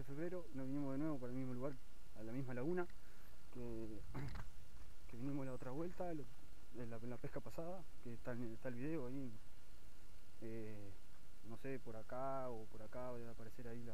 febrero nos vinimos de nuevo para el mismo lugar, a la misma laguna que vinimos la otra vuelta, en la pesca pasada, que está el video ahí, no sé, por acá o por acá va a aparecer ahí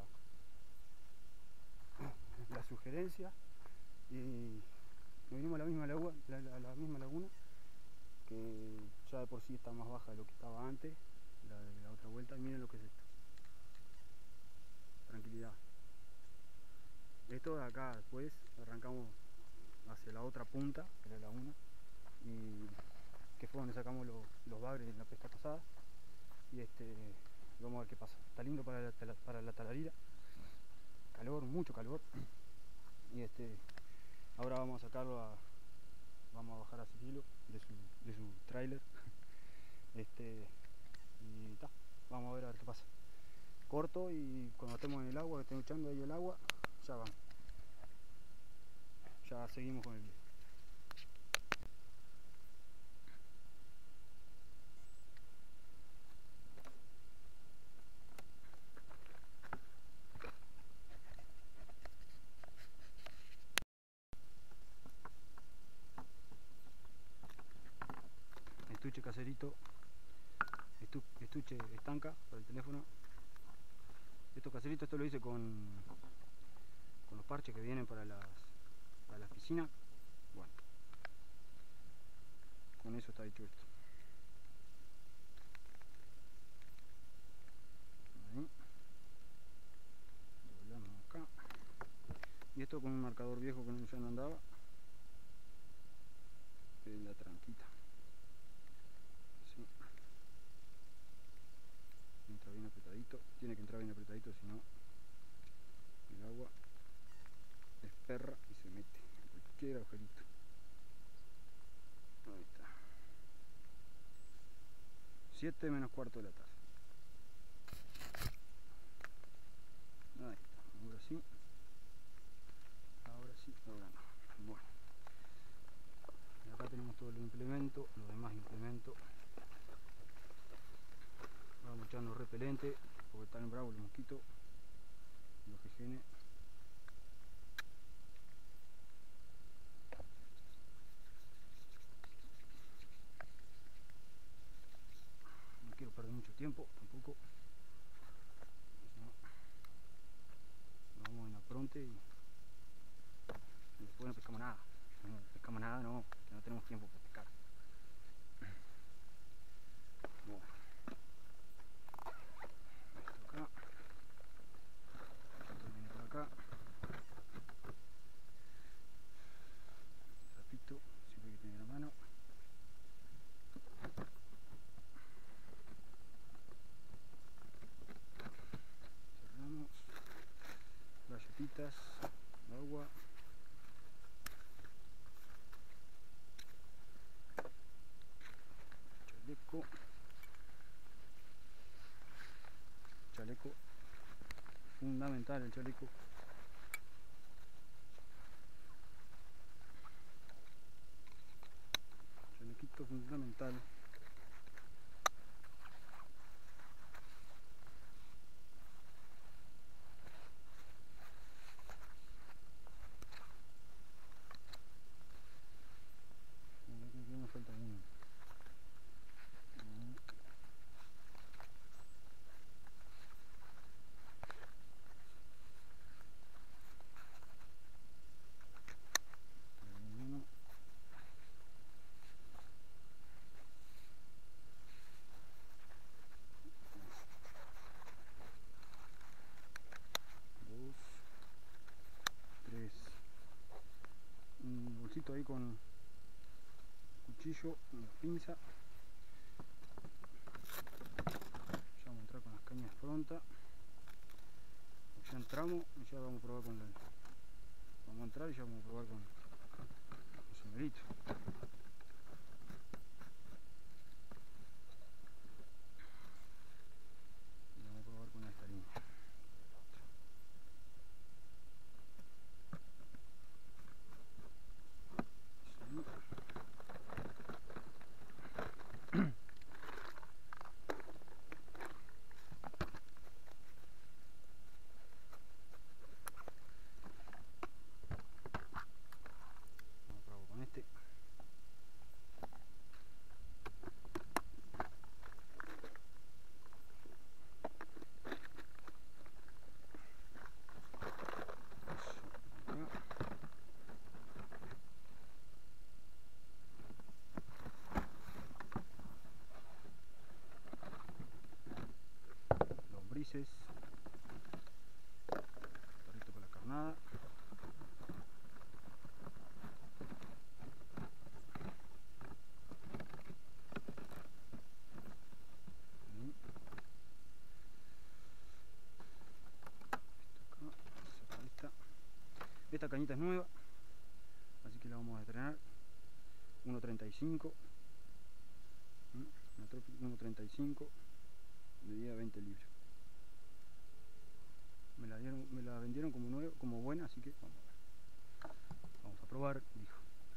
la sugerencia. Y nos vinimos a la misma laguna, que ya de por sí está más baja de lo que estaba antes, la otra vuelta. Y miren lo que es esto, tranquilidad. Esto de acá, después arrancamos hacia la otra punta de la laguna, y que fue donde sacamos los bagres en la pesca pasada. Y vamos a ver qué pasa. Está lindo para la talarira, calor, mucho calor. Y ahora vamos a sacarlo vamos a bajar a Cirilo de su trailer. Y ta, vamos a ver qué pasa. Corto, y cuando estemos en el agua, que estemos echando ahí el agua, ya vamos. Ya seguimos con el video. Estuche caserito, estuche estanca para el teléfono. Estos caseritos, esto lo hice con los parches que vienen para las piscinas. Bueno, con eso está hecho esto. Ahí. Doblamos acá. Y esto con un marcador viejo que ya no andaba. En la tranquita. Así. Entra bien apretadito. Tiene que entrar bien apretadito, si no el agua desperra y se mete en cualquier agujerito. Ahí está. 7 menos cuarto de la tarde. Ahí está. Ahora sí. Ahora sí, ahora no. Bueno. Y acá tenemos todos los implementos, los demás implementos. Vamos echando repelente, porque están bravos los mosquitos, los jejenes. No quiero perder mucho tiempo tampoco. Nos vamos en la pronte y después no pescamos nada. No pescamos nada, no, que no tenemos tiempo para pescar. Bueno. Esto acá. Esto viene por acá. Trapito, siempre hay que tener a mano. Cerramos. Galletitas, agua. Chaleco, fundamental el chaleco. Chalequito fundamental. Aquí me falta uno. Un bolsito ahí con cuchillo, una pinza. Ya vamos a entrar con las cañas prontas. Ya entramos y ya vamos a probar con vamos a entrar y ya vamos a probar con los señoritos. Y vamos a probar con esta línea. Ulises. Perrito con la carnada. Esta cañita es nueva, así que la vamos a estrenar. 1.35, una Tropic 1.35, medida 20 libras. Me la vendieron como nueva, como buena, así que vamos a ver. Vamos a probar, dijo.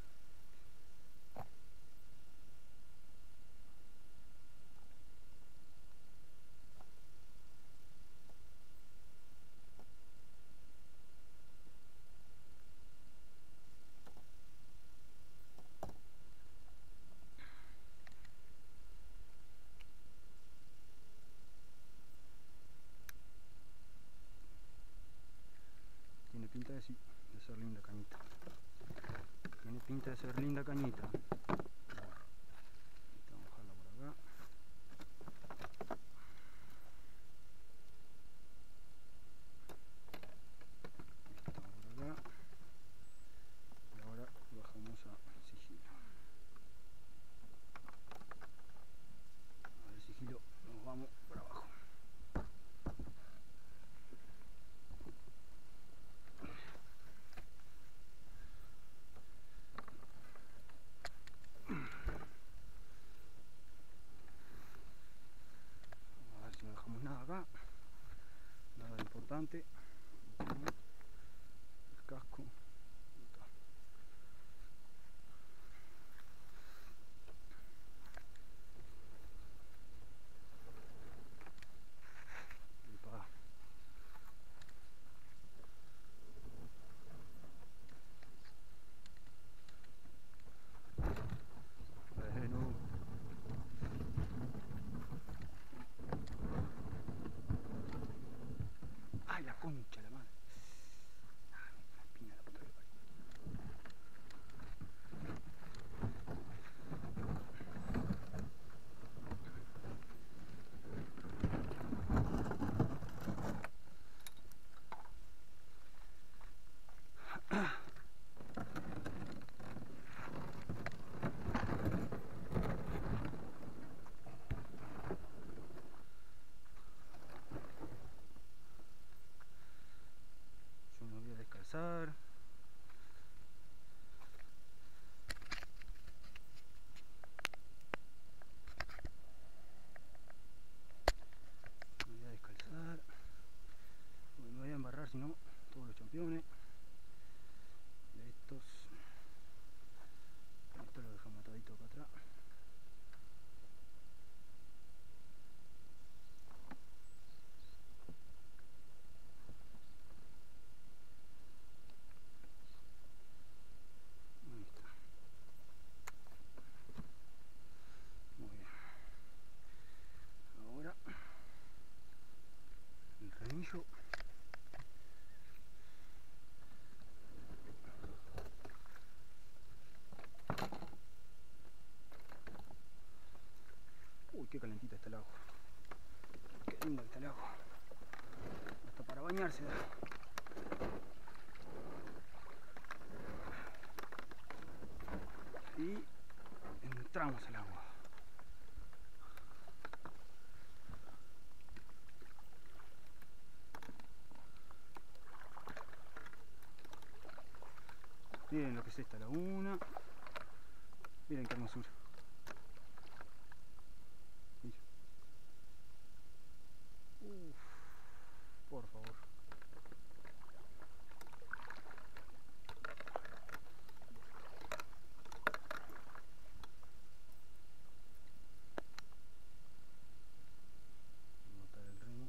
Tiene pinta de sí, de ser linda cañita. Tiene pinta de ser linda cañita. Vamos a bajarla por acá. Estamos por acá. Y ahora bajamos a sigilo. A ver, sigilo, nos vamos para abajo. No dejamos nada acá, nada importante. El casco. Bueno. Ay, la concha, la madre. La espina de la puta que parió. Yo me voy a descalzar. Me voy a descalzar. Me voy a embarrar, si no, todos los championes. Estos lo dejamos atadito acá atrás. Ahí está. Muy bien. Ahora el renillo. Uy, qué calentita está el agua. Qué lindo está el agua. Hasta para bañarse da. Y entramos al agua. Miren lo que es esta laguna. Miren qué hermosura. Uf, por favor. Nota del remo.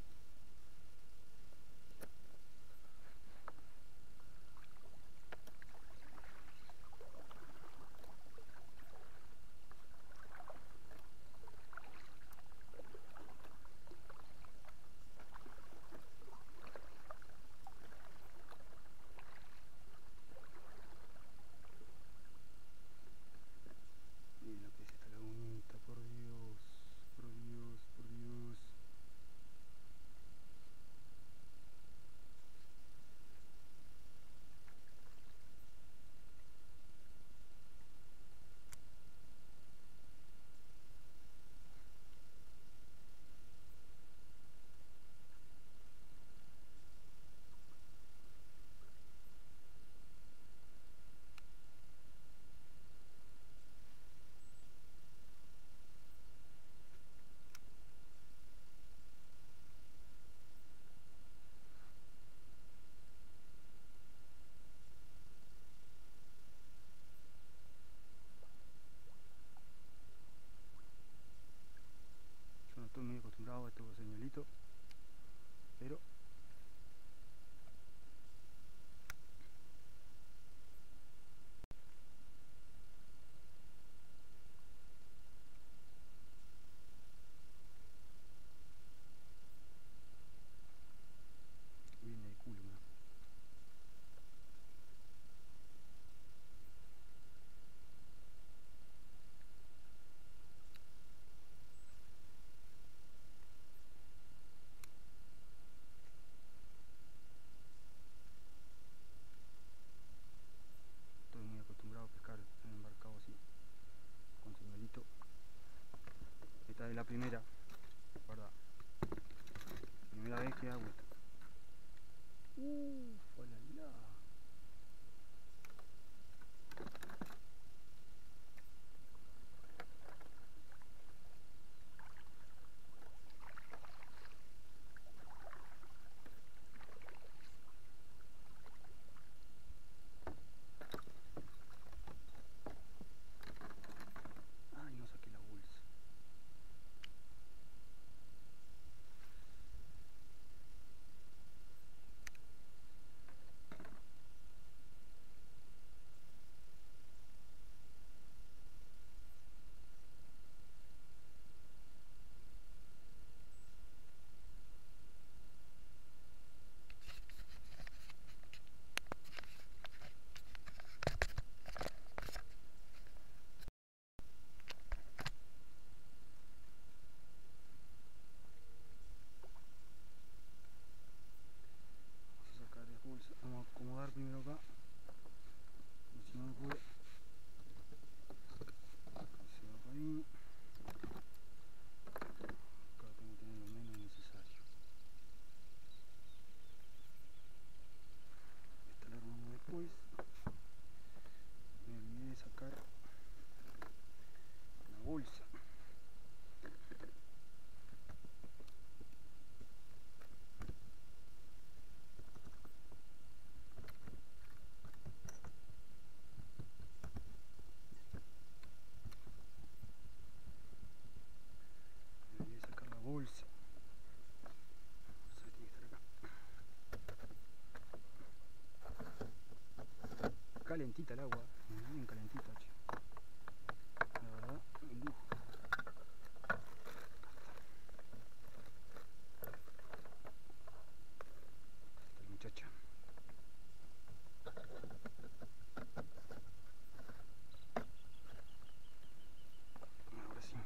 poquito, pero viene de culo, ¿no? Estoy muy acostumbrado a pescar en embarcado así, con señuelito. Esta es la primera, ¿verdad? Primera vez que hago esto. Falala. Ay, no saqué la bolsa. Vamos a sacar las bolsas. Vamos a acomodar primero acá. Y si no me pude, se va para ahí. Acá tengo que tener lo menos necesario. Esta la armamos después. Me olvidé de sacar la bolsa. Me olvidé de sacar la bolsa. La bolsa tiene que estar acá. Calentita el agua, bien calentita, che. La verdad, un lujo. Esta muchacha. Ahora sí.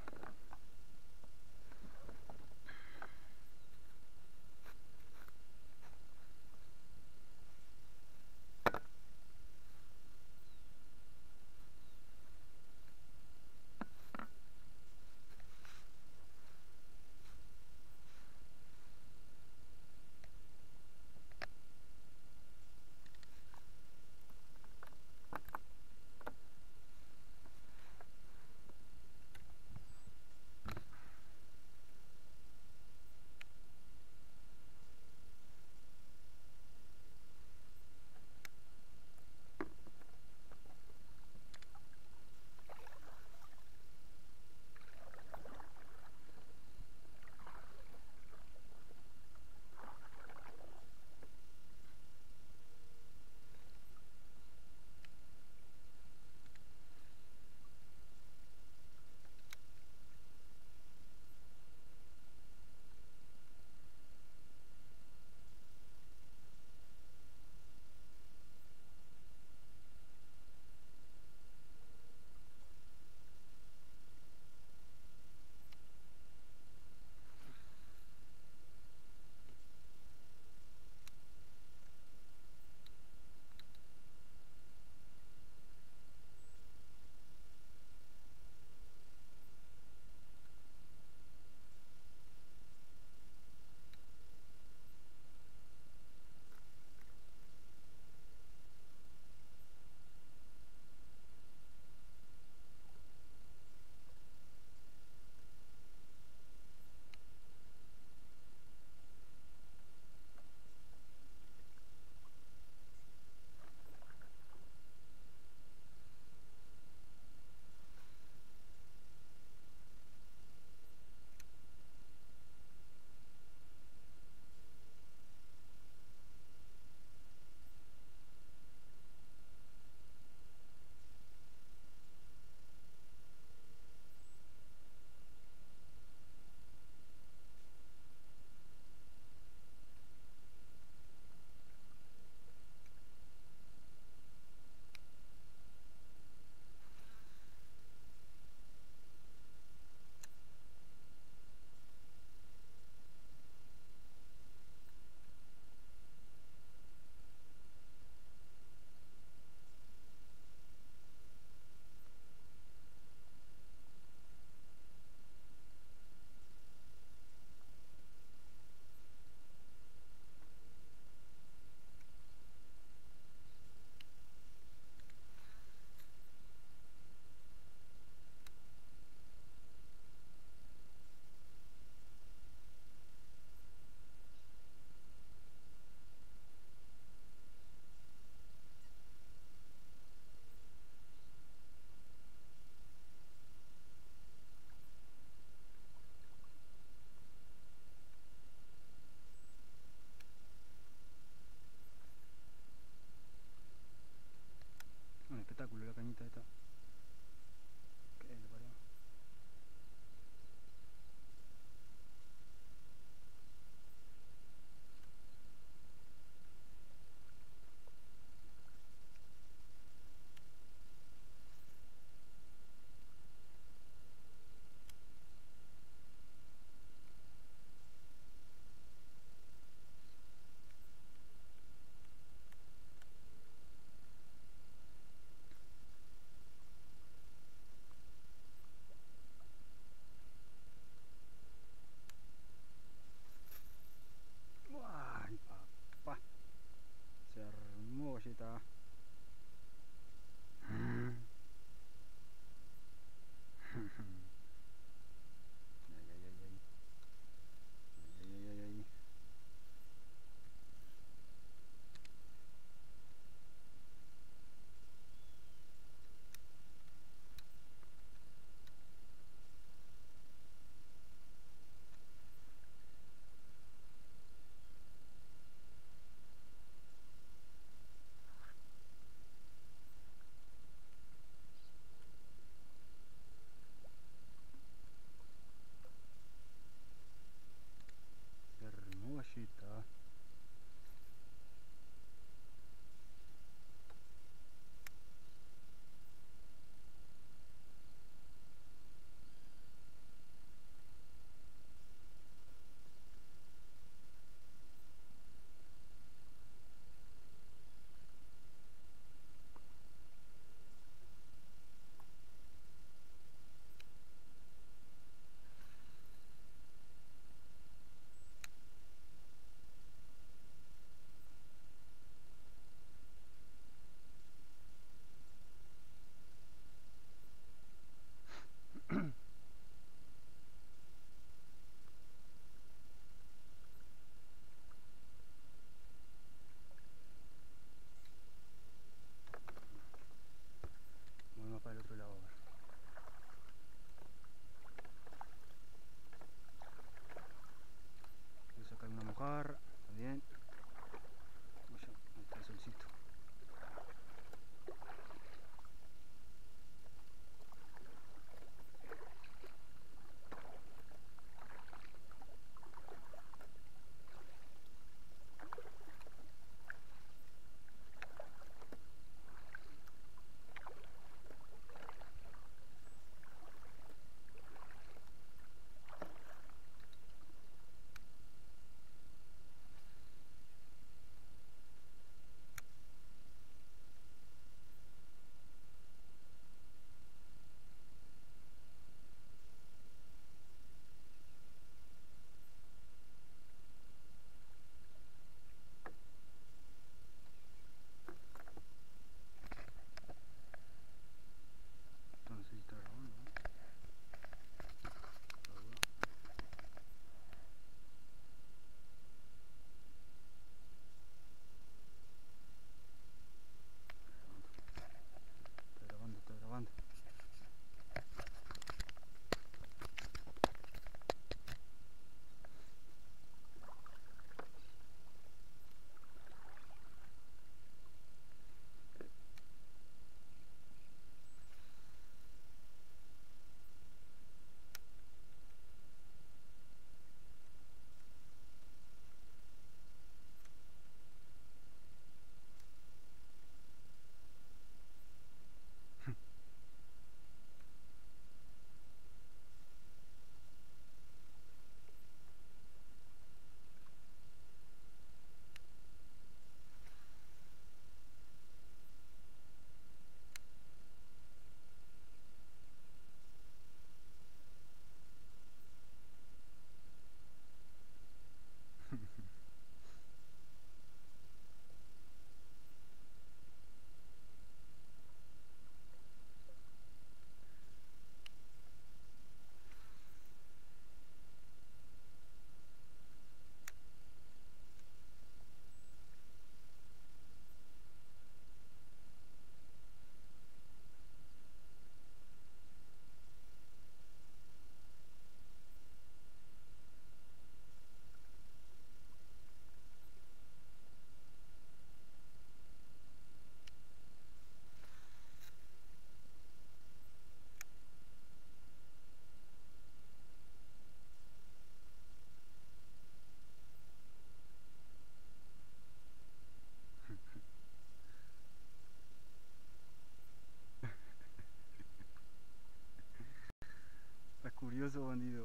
bandido.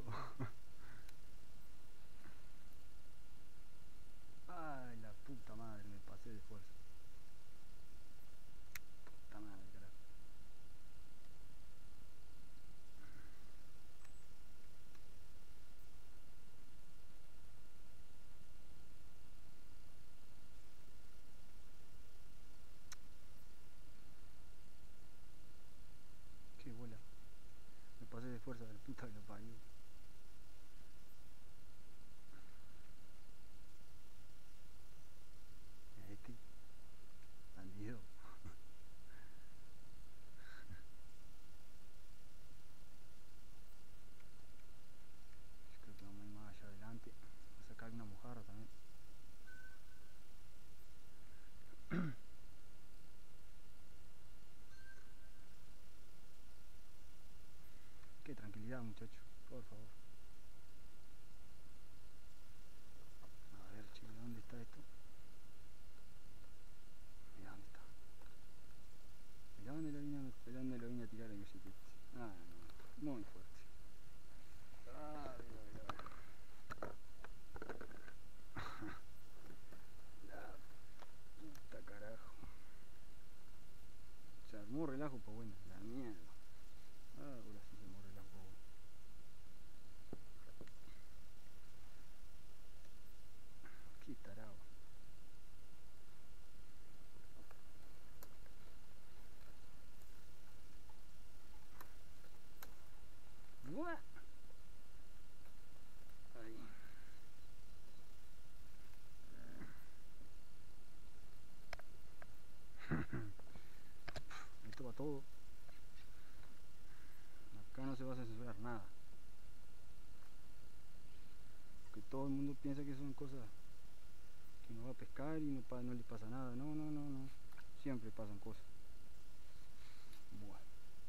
Ay, la puta madre, me pasé de esfuerzo. Puta madre, carajo. Qué bola. Me pasé de esfuerzo de la puta que lo parió. Este bandido. Yo creo que vamos a ir más allá adelante. Voy a sacar una mojarra también. Qué tranquilidad, muchacho, por favor. A ver, che, ¿dónde está esto? Mirá dónde está. Mirá dónde lo vine a tirar el bicicleta. Ah, no, muy fuerte. Ah, mira, mira, mira. La puta carajo. Se armó relajo, pues bueno, la mierda. Ah, ahora sí se armó relajo, pues bueno. Qué tarado. Buah. Ahí. Esto va todo. Acá no se va a censurar nada. Que todo el mundo piensa que son cosas que uno va a pescar y no le pasa nada. No, no, no, no. Siempre pasan cosas. Buah.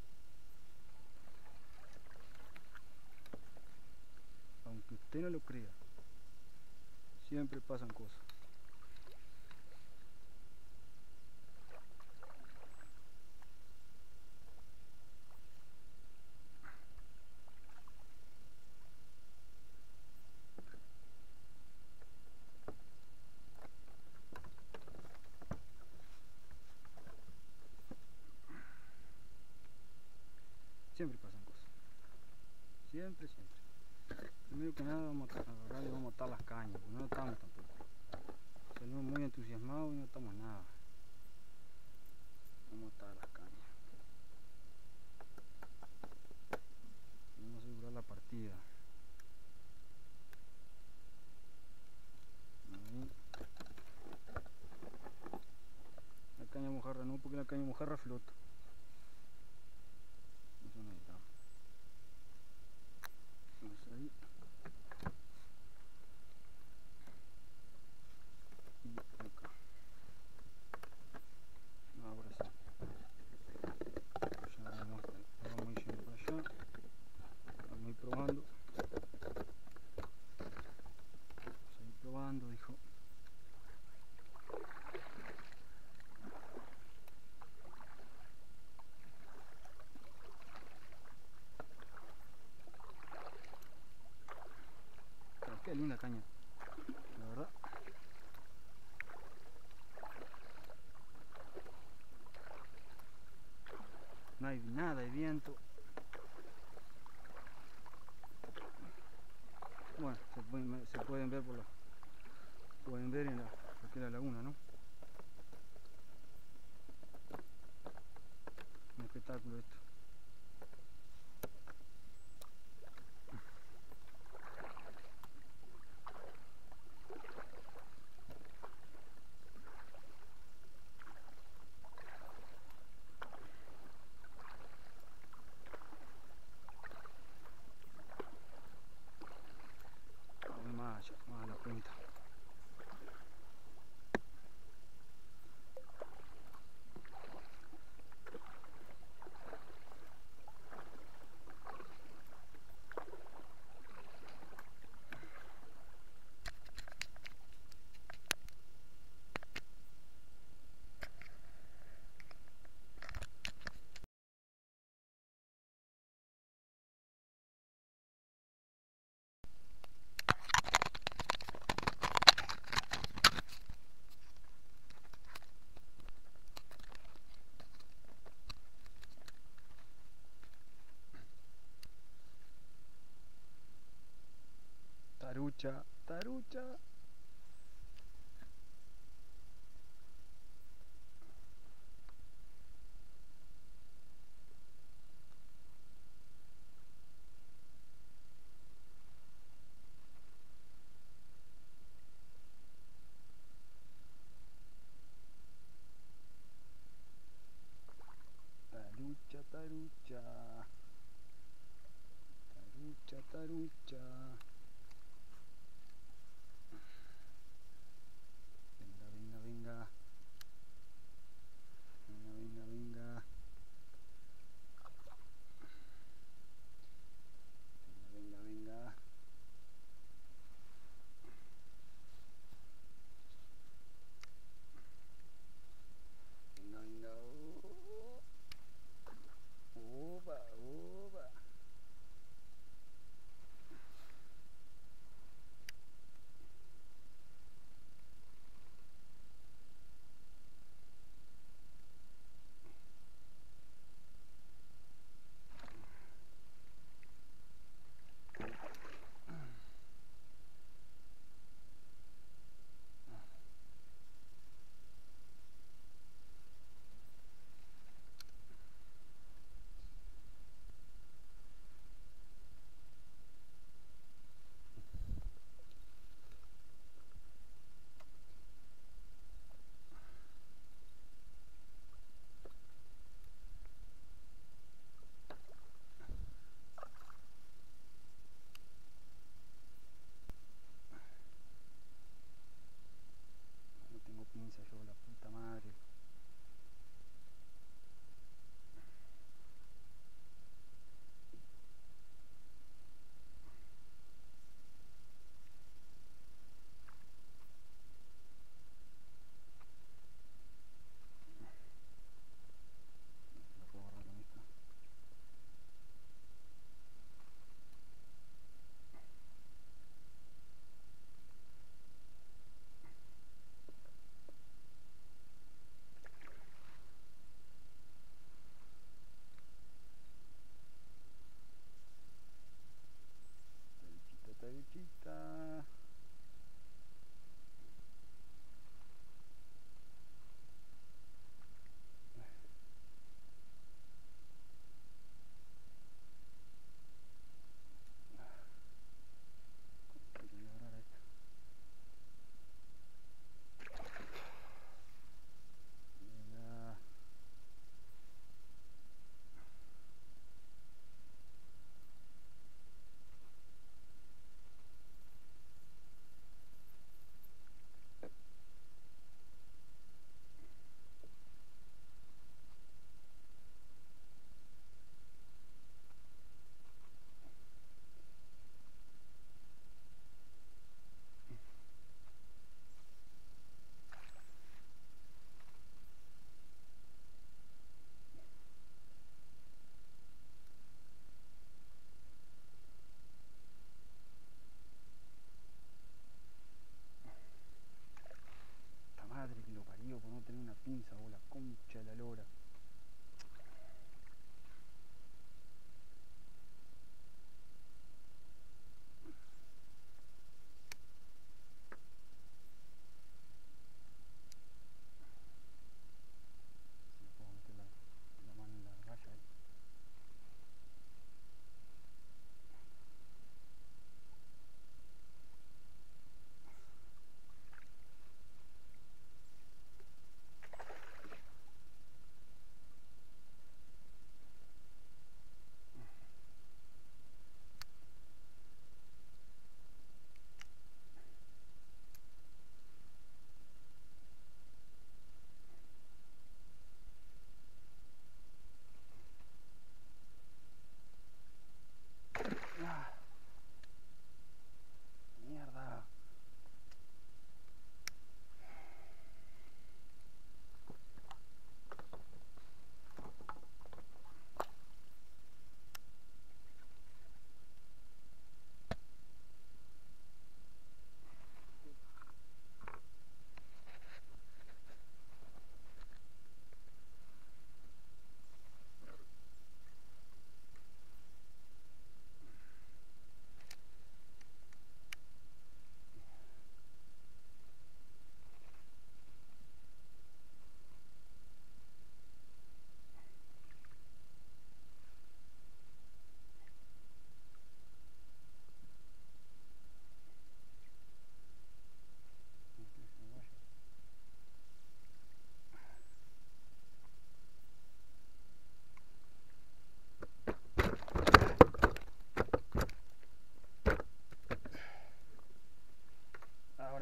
Aunque usted no lo crea, siempre pasan cosas. Siempre pasan cosas. Siempre, siempre. Primero que nada vamos a agarrar y vamos a atar las cañas, porque no estamos tampoco. Salimos muy entusiasmados y no estamos nada. Vamos a atar las cañas. Vamos a asegurar la partida. Ahí. La caña mojarra no, porque la caña mojarra flota. Eso necesitamos. Vamos ahí. Y acá. Ahora sí. Ya vamos a ir yendo para allá. Vamos a ir probando. Vamos a ir probando, dijo. Pero qué linda caña, la verdad. No hay nada de viento. Bueno, se pueden ver pueden ver en la laguna, ¿no? Un espectáculo esto. Vamos más allá, más a la punta. Tarucha, tarucha. Tarucha, tarucha. Tarucha, tarucha. Venga, venga, venga. Venga, venga, venga. Venga, venga, venga. Venga, venga. Opa, opa.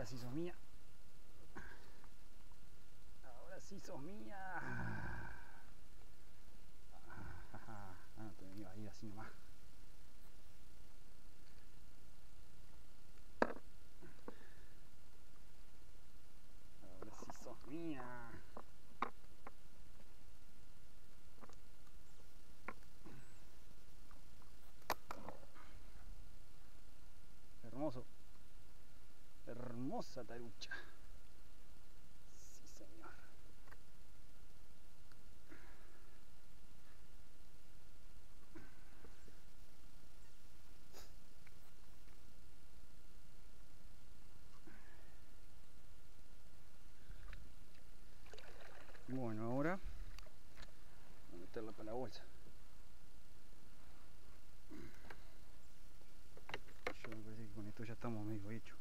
Ahora sí sos mía. Ahora sí sos mía. Ah, no te me iba a ir así nomás. Ahora sí sos mía. Hermoso. Hermosa tarucha. Sí, señor. Bueno, ahora voy a meterla para la bolsa. Yo me parece que con esto ya estamos medio hechos.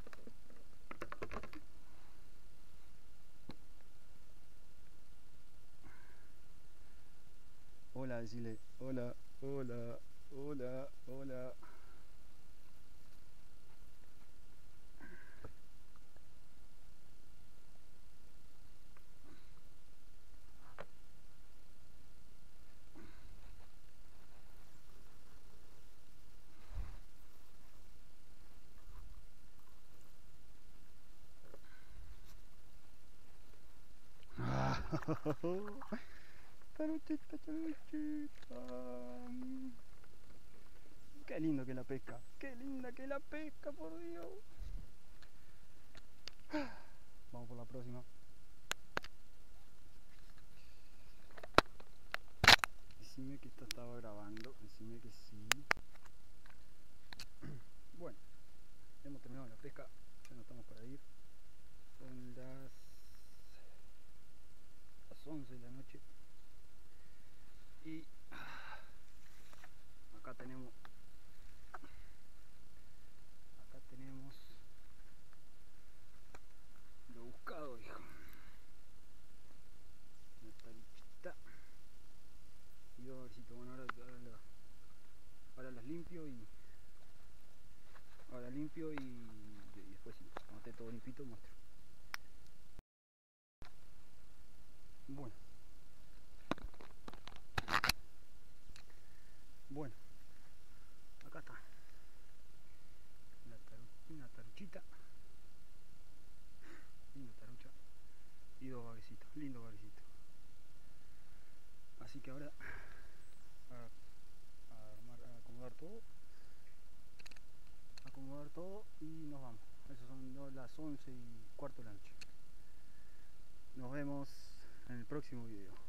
Hola, decirle hola, hola, hola, hola. Taruchita, taruchita. Qué lindo que la pesca. Qué linda que la pesca, por Dios. Vamos por la próxima. Decime que esta estaba grabando. Decime que sí. Bueno, hemos terminado la pesca. Ya no estamos para ir. Son las 11 de la noche. Y acá tenemos lo buscado, hijo. Una taruchita y dos versitos. Bueno, ahora las limpio y después sí, cuando esté todo limpito muestro. Bueno, acá está una taruchita, linda tarucha y dos bagecitos, lindo bagecito. Así que ahora a acomodar todo y nos vamos. Esas son las 11:15 de la noche. Nos vemos en el próximo video.